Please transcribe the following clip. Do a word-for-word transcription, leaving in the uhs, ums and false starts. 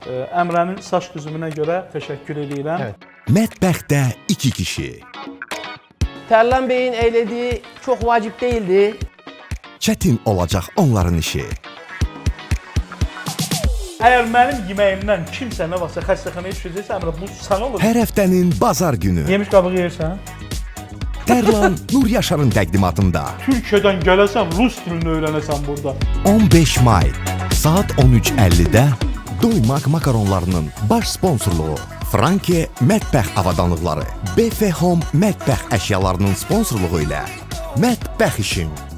Əmrənin saç düzümünə görə təşəkkür edirəm. Evet. Mətbəxdə iki kişi. Tərlan Bey'in eylediği çok vacip değildi. Çətin olacaq onların işi. Əgər mənim yeməyimdən kimsə nə varsa xəstəxanaya düşəcəksə, Əmrə, bu sən olur. Hər həftənin bazar günü. Yemiş qabığı yersən? Tərlan Nur Yaşarın təqdimatında. Türkiyədən gələsən, rus dilini öyrənəsən burada. on beş may saat on üç əllidə Doymaq makaronlarının baş sponsorluğu Franke Mətbəx avadanlıqları, B F Home mətbəx əşyalarının sponsorluğu ilə Mətbəx işin